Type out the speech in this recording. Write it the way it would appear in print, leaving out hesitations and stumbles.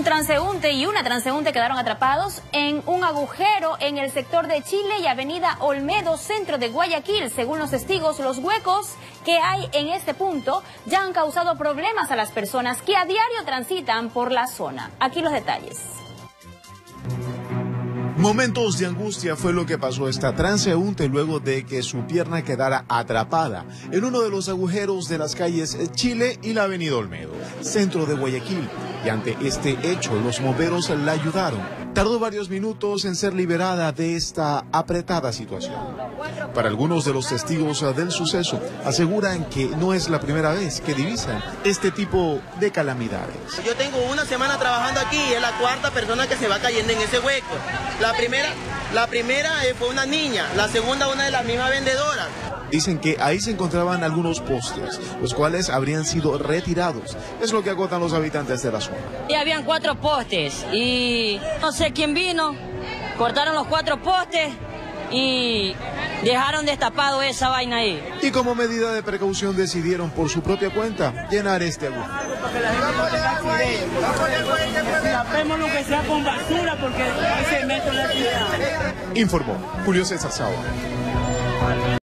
Un transeúnte y una transeúnte quedaron atrapados en un agujero en el sector de Chile y Avenida Olmedo, centro de Guayaquil. Según los testigos, los huecos que hay en este punto ya han causado problemas a las personas que a diario transitan por la zona. Aquí los detalles. Momentos de angustia fue lo que pasó esta transeúnte luego de que su pierna quedara atrapada en uno de los agujeros de las calles Chile y la Avenida Olmedo, centro de Guayaquil. Y ante este hecho, los bomberos la ayudaron. Tardó varios minutos en ser liberada de esta apretada situación. Para algunos de los testigos del suceso, aseguran que no es la primera vez que divisan este tipo de calamidades. Yo tengo una semana trabajando aquí y es la cuarta persona que se va cayendo en ese hueco. La primera fue una niña, la segunda una de las mismas vendedoras. Dicen que ahí se encontraban algunos postes, los cuales habrían sido retirados. Es lo que acotan los habitantes de la zona. Y habían 4 postes y no sé quién vino, cortaron los 4 postes y dejaron destapado esa vaina ahí. Y como medida de precaución decidieron por su propia cuenta llenar este agujero. Tapemos lo que sea con basura porque se mete la ciudad. Informó Julio César Sawa.